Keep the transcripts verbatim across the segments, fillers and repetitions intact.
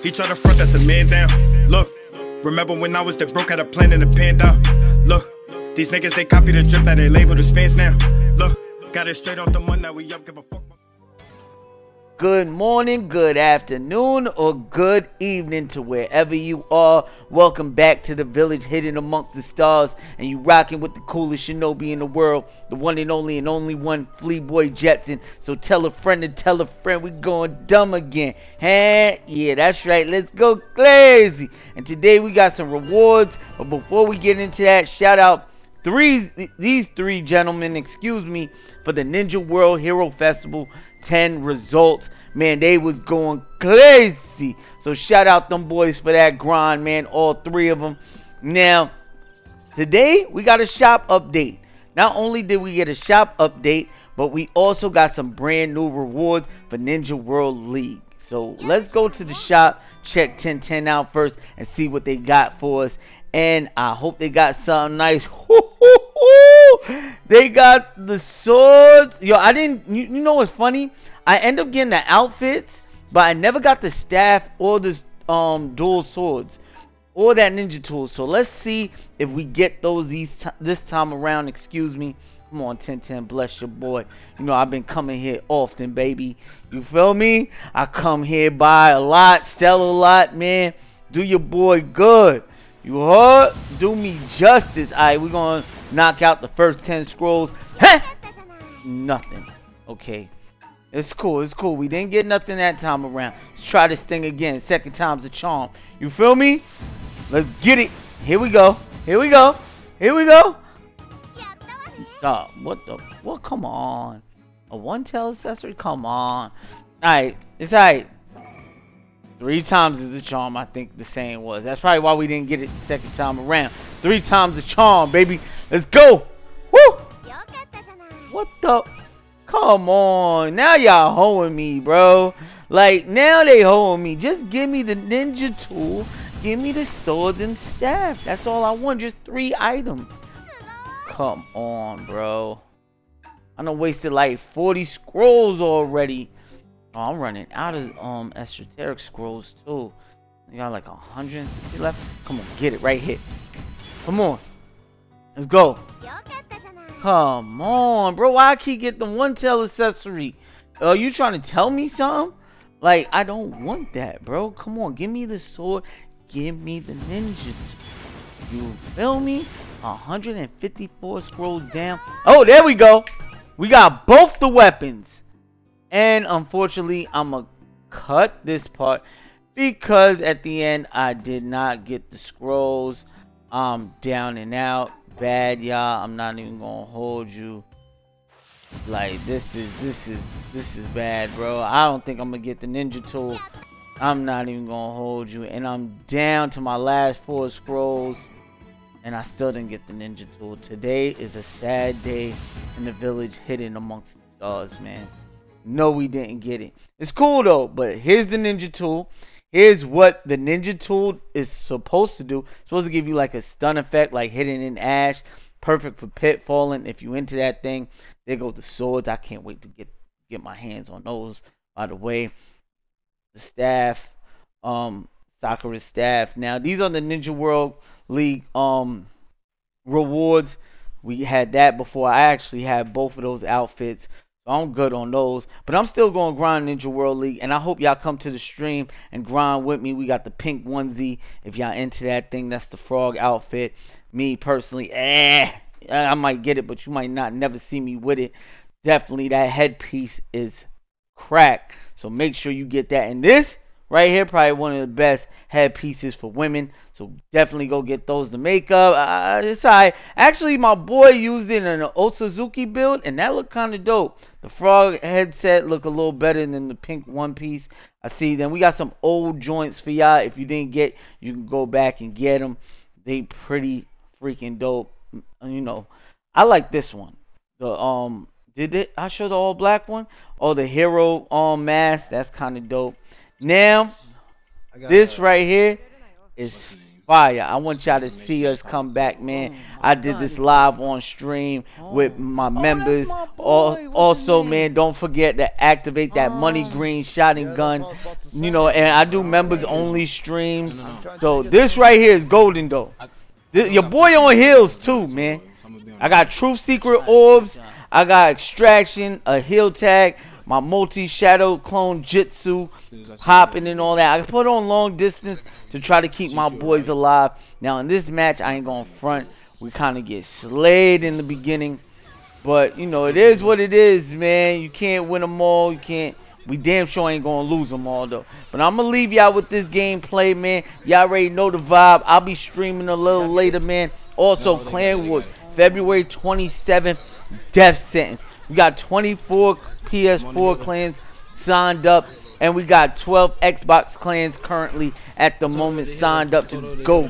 He tried to front, that's a man down. Look, remember when I was that broke, had a plan in the pan down. Look, these niggas, they copy the drip, now they labeled as fans now. Look, got it straight off the money, now we up, give a fuck. Good morning, good afternoon, or good evening to wherever you are. Welcome back to the village hidden amongst the stars, and you rocking with the coolest shinobi in the world, the one and only and only one, Fleeboyjetson. So tell a friend to tell a friend we going dumb again. Huh? Yeah, that's right. Let's go crazy. And today we got some rewards, but before we get into that, shout out three these three gentlemen, excuse me, for the Ninja World Hero Festival ten results. Man, they was going crazy. So shout out them boys for that grind, man. All three of them. Now, today we got a shop update. Not only did we get a shop update, but we also got some brand new rewards for Ninja World League. So let's go to the shop, check TenTen out first, and see what they got for us. And I hope they got something nice. They got the swords. Yo, I didn't, you, you know what's funny? I end up getting the outfits, but I never got the staff or the um, dual swords or that ninja tool. So let's see if we get those these this time around. Excuse me. Come on, TenTen, bless your boy. You know, I've been coming here often, baby. You feel me? I come here, buy a lot, sell a lot, man. Do your boy good. You heard? Do me justice. Alright, we're gonna knock out the first ten scrolls. Huh? Nothing. Okay. It's cool, it's cool. We didn't get nothing that time around. Let's try this thing again. Second time's a charm. You feel me? Let's get it. Here we go. Here we go. Here we go. Oh, what the? What? Come on. A one-tail accessory? Come on. Alright, it's alright. Three times is the charm, I think the saying was. That's probably why we didn't get it the second time around. Three times the charm, baby. Let's go. Woo! What the? Come on. Now y'all hoeing me, bro. Like, now they hoeing me. Just give me the ninja tool. Give me the swords and staff. That's all I want. Just three items. Come on, bro. I done wasted like forty scrolls already. Oh, I'm running out of um esoteric scrolls too. You got like a hundred sixty left. Come on, get it right here. Come on, let's go. Come on, bro. Why I keep getting the one tail accessory? Are uh, you trying to tell me something? Like, I don't want that, bro. Come on, give me the sword. Give me the ninja. You feel me? one hundred fifty-four scrolls down. Oh, there we go. We got both the weapons. And unfortunately, I'm going to cut this part because at the end, I did not get the scrolls. I'm down and out. Bad, y'all. I'm not even going to hold you. Like, this is, this is, this is bad, bro. I don't think I'm going to get the ninja tool. I'm not even going to hold you. And I'm down to my last four scrolls. And I still didn't get the ninja tool. Today is a sad day in the village hidden amongst the stars, man. No, we didn't get it. It's cool though, but here's the ninja tool. Here's what the ninja tool is supposed to do. It's supposed to give you like a stun effect, like hidden in ash. Perfect for pitfalling. If you into that thing, there go the swords. I can't wait to get get my hands on those. By the way, the staff, um, Sakura's staff. Now these are the Ninja World League um rewards. We had that before. I actually had both of those outfits. So I'm good on those, but I'm still going to grind Ninja World League, and I hope y'all come to the stream and grind with me. We got the pink onesie. If y'all into that thing, that's the frog outfit. Me personally, eh, I might get it, but you might not never see me with it. Definitely that headpiece is crack, so make sure you get that. And this right here, probably one of the best headpieces for women. So definitely go get those. The makeup, uh, it's alright. Actually, my boy used it in an Osazuki build, and that looked kind of dope. The frog headset look a little better than the pink one piece. I see. Then we got some old joints for y'all. If you didn't get, you can go back and get them. They pretty freaking dope. You know, I like this one. The um, did it? I show the all black one. Oh, the hero um mask. That's kind of dope. Now, this right here is fire. I want y'all to see us come back, man. I did this live on stream with my members. Al- Also, man, don't forget to activate that money green shotting gun. You know, and I do members only streams. So this right here is golden though. This, your boy on heels too, man. I got Truth Secret Orbs. I got Extraction, a heal tag, my multi-shadow clone Jitsu, hopping and all that. I put on long distance to try to keep my boys alive. Now in this match, I ain't gonna front. We kind of get slayed in the beginning. But, you know, it is what it is, man. You can't win them all. You can't. We damn sure ain't gonna lose them all, though. But I'm gonna leave y'all with this gameplay, man. Y'all already know the vibe. I'll be streaming a little later, man. Also, Clan Wars, February twenty-seventh, Death Sentence. We got twenty-four P S four clans signed up, and we got twelve Xbox clans currently at the moment signed up to go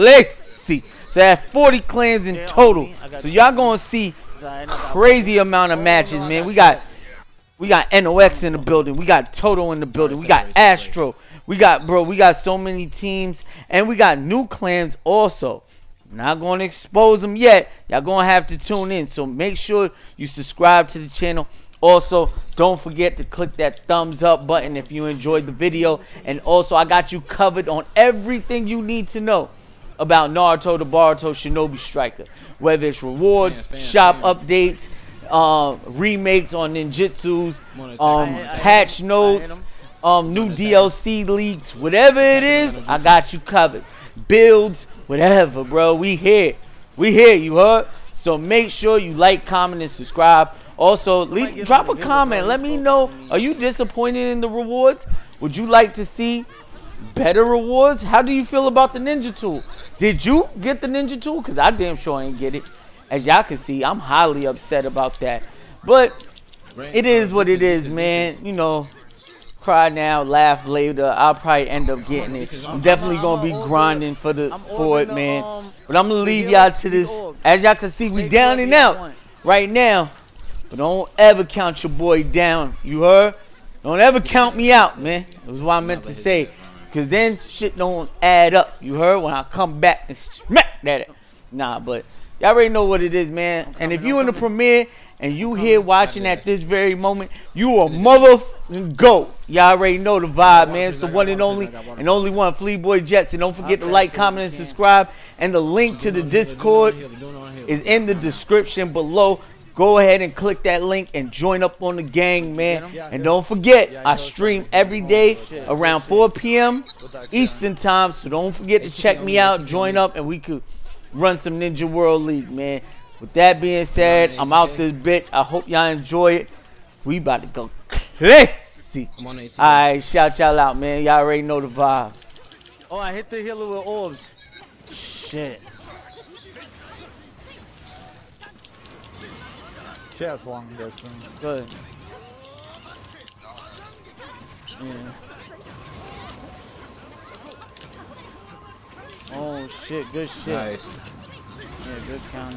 crazy. So that's forty clans in total. So y'all gonna see crazy amount of matches, man. We got we got N O X in the building. We got Toto in the building. We got Astro. We got, bro, we got so many teams, and we got new clans also. Not going to expose them yet. Y'all going to have to tune in. So make sure you subscribe to the channel. Also, don't forget to click that thumbs up button if you enjoyed the video. And also, I got you covered on everything you need to know about Naruto the Boruto Shinobi Striker. Whether it's rewards, fan, fan, shop fan. updates, uh, remakes on ninjutsus, um, patch notes, um, new D L C leaks, whatever it is, I got you covered. Builds, whatever, bro. We here. We here, you heard? So make sure you like, comment, and subscribe. Also, leave, drop a comment. Let me know, are you disappointed in the rewards? Would you like to see better rewards? How do you feel about the ninja tool? Did you get the ninja tool? Because I damn sure ain't get it. As y'all can see, I'm highly upset about that. But it is what it is, man. You know, cry now, laugh later. I'll probably end up getting it. I'm definitely gonna be grinding for the for it, man. But I'm gonna leave y'all to this. As y'all can see, we down and out right now. But don't ever count your boy down. You heard? Don't ever count me out, man. That was what I meant to say. Cause then shit don't add up. You heard? When I come back and smack that. Nah, but y'all already know what it is, man. And if you in the premiere and you here watching at this very moment, you a mother go. Y'all already know the vibe, man. It's the one and only and only one, Fleeboyjetson. Don't forget to like, comment, and subscribe. And the link to the Discord is in the description below. Go ahead and click that link and join up on the gang, man. And don't forget, I stream every day around four P M Eastern time. So don't forget to check me out, join up, and we could run some Ninja World League, man. With that being said, I'm out this bitch. I hope y'all enjoy it. We about to go crazy. Alright, shout y'all out, man. Y'all already know the vibe. Oh, I hit the healer with orbs. Shit. She has long distance. Good. Yeah. Oh shit, good shit. Nice. Yeah, good counter.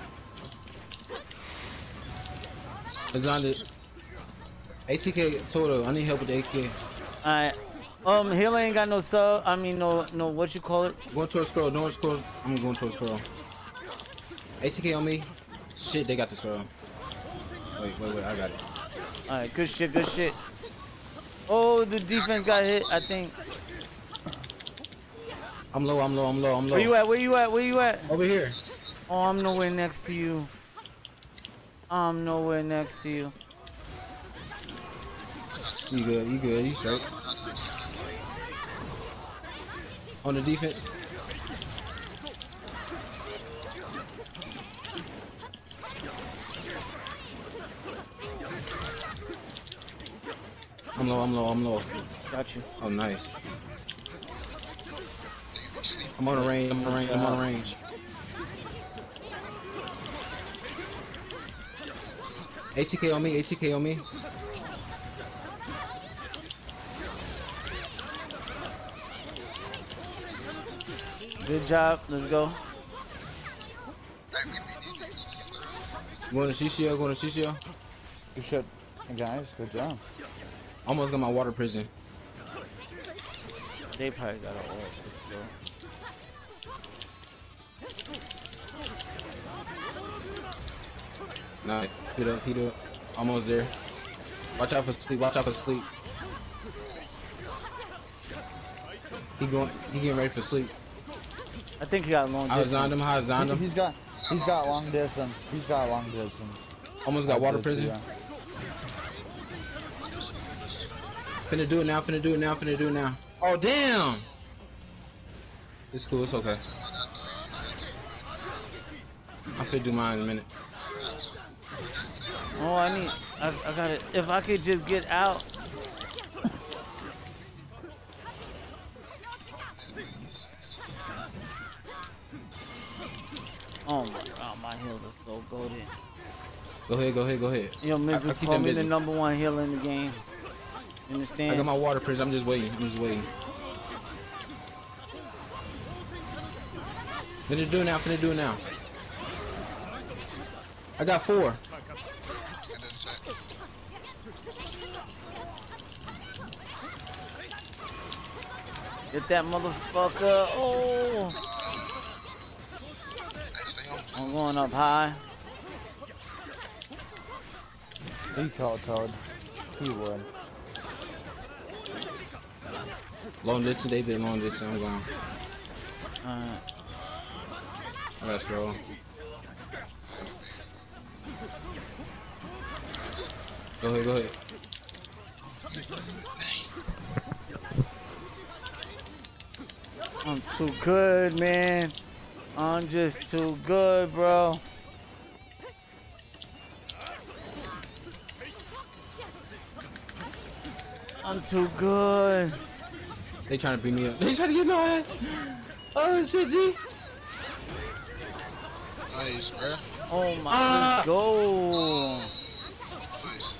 It's on the A T K total. I need help with the A K. Alright. Um, healer ain't got no sub. I mean, no, no. What you call it? Going towards scroll. No scroll. I'm going towards scroll. A T K on me. Shit, they got the scroll. Wait, wait, wait. I got it. Alright, good shit, good shit. Oh, the defense got hit. I think. I'm low. I'm low. I'm low. I'm low. Where you at? Where you at? Where you at? Over here. Oh, I'm nowhere next to you. I'm nowhere next to you. You good? You good? You straight? On the defense. I'm low. I'm low. I'm low. Got you. Oh, nice. I'm on the range. I'm on the range. I'm on the range. A T K on me. A T K on me. Good job. Let's go. Going to C C L. Going to C C L. You should. Guys, good job. Almost got my water prison. They probably got a ult. Nice. Heat up, heat up. Almost there. Watch out for sleep. Watch out for sleep. He going. He getting ready for sleep. I think he got long I was distance. on him. I was on He, him. he's got, he's got long distance. He's got long distance. Almost got water prison. Yeah. Finna do it now. Finna do it now. Finna do it now. Oh damn. It's cool. It's okay. I'm finna do mine in a minute. Oh, I need. I, I got it. If I could just get out. Oh my god, my heals are so golden. Go ahead. Go ahead. Go ahead. Yo, I- I Mister, keep call them me the busy. number one healer in the game. I Understand? got my water prison. I'm just waiting. I'm just waiting. Finna do it now. Finna do it now. I got four. Get that motherfucker. Oh. I'm going up high. He called Toad. He would. Long distance. They been long distance. I'm going. Alright. I got scroll. Go ahead. Go ahead. I'm too good, man. I'm just too good, bro. I'm too good. They trying to beat me up. They trying to get my ass. Oh shit, G. Nice, bro. Oh my, Ah. let's go. Nice.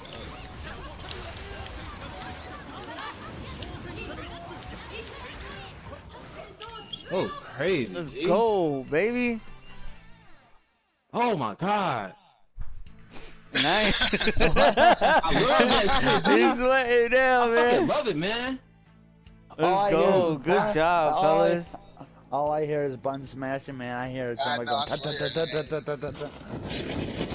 Oh, crazy. Let's G. go, baby. Oh my god. Nice. I love that shit, He's dude. sweating down, I fucking man. love it, man. All I Let's hear go. is Good bun- job, all I- fellas. All I hear is bun smashing, man. I hear somebody know, going. I "Ta- ta- swear, ta- ta- ta- ta- ta- ta."